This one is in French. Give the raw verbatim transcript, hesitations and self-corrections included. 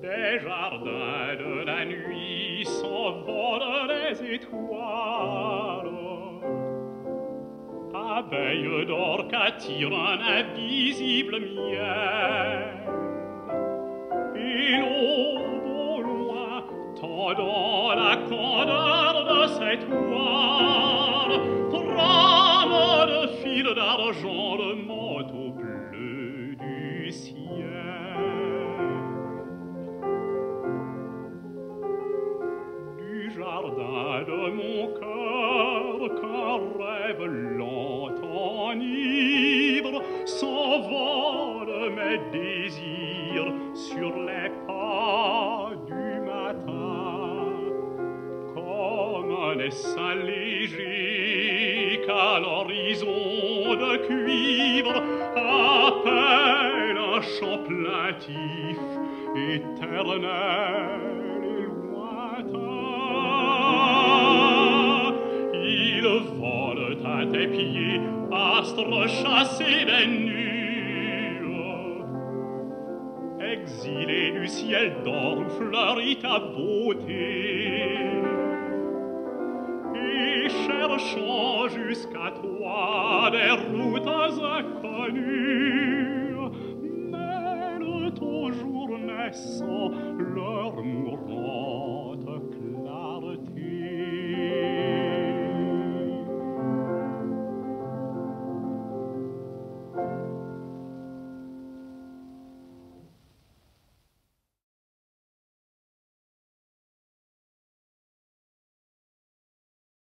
Des jardins de la nuit s'envolent les étoiles, abeilles d'or qu'attire un invisible miel, et l'aube au loin tendant la candeur de ses toiles trame de fil d'argent le manteau bleu du ciel. Du jardin de mon cœur qu'un rêve lent enivre s'envolent mes désirs sur les pas du matin, comme un essaim léger qu'à l'horizon de cuivre appelle un chant plaintif, éternel et lointain. Ils volent à tes pieds, astres chassés des nues, exilés du ciel d'or où fleurit ta beauté, et cherchant jusqu'à toi des routes inconnues, mêlent au jour naissant leur mourante clarté.